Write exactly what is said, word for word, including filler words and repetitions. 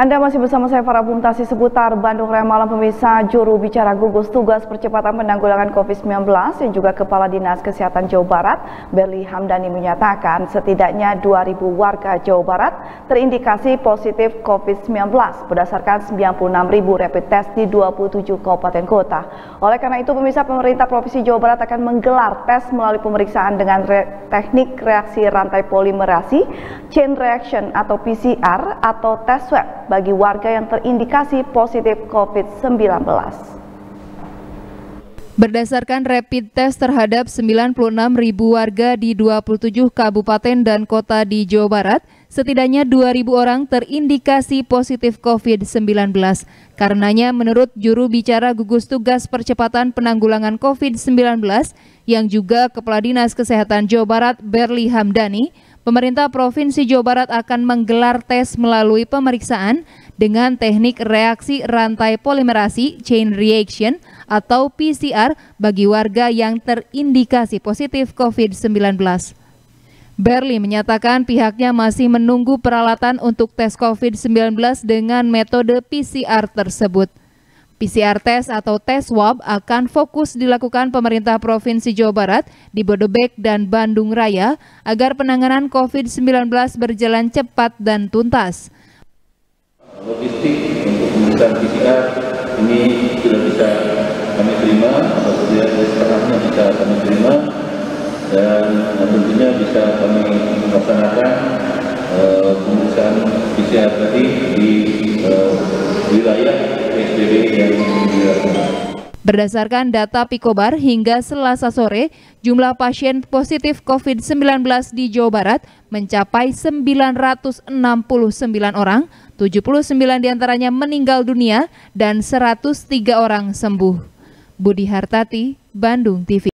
Anda masih bersama saya Farah Buntasi seputar Bandung Raya Malam. Pemirsa, juru bicara gugus tugas percepatan penanggulangan COVID sembilan belas yang juga Kepala Dinas Kesehatan Jawa Barat, Berli Hamdani, menyatakan setidaknya dua ribu warga Jawa Barat terindikasi positif COVID sembilan belas berdasarkan sembilan puluh enam ribu rapid test di dua puluh tujuh kabupaten kota. Oleh karena itu, pemirsa, pemerintah Provinsi Jawa Barat akan menggelar tes melalui pemeriksaan dengan re teknik reaksi rantai polimerasi, chain reaction atau P C R, atau tes swab bagi warga yang terindikasi positif COVID sembilan belas. Berdasarkan rapid test terhadap sembilan puluh enam ribu warga di dua puluh tujuh kabupaten dan kota di Jawa Barat, setidaknya dua ribu orang terindikasi positif COVID sembilan belas. Karenanya, menurut juru bicara gugus tugas percepatan penanggulangan COVID sembilan belas yang juga Kepala Dinas Kesehatan Jawa Barat, Berli Hamdani, pemerintah Provinsi Jawa Barat akan menggelar tes melalui pemeriksaan dengan teknik reaksi rantai polimerasi chain reaction atau P C R bagi warga yang terindikasi positif COVID sembilan belas. Berli menyatakan pihaknya masih menunggu peralatan untuk tes COVID sembilan belas dengan metode P C R tersebut. P C R test atau tes swab akan fokus dilakukan pemerintah Provinsi Jawa Barat di Bodebek dan Bandung Raya agar penanganan COVID sembilan belas berjalan cepat dan tuntas. Logistik untuk pemeriksaan P C R ini sudah bisa kami terima, atau sudah setengahnya bisa kami terima, dan tentunya bisa kami laksanakan uh, pemeriksaan P C R tadi di uh, wilayah P S B B yang dilakukan. Berdasarkan data Pikobar, hingga Selasa sore, jumlah pasien positif COVID sembilan belas di Jawa Barat mencapai sembilan ratus enam puluh sembilan orang, tujuh puluh sembilan diantaranya meninggal dunia, dan seratus tiga orang sembuh. Budi Hartati, Bandung T V.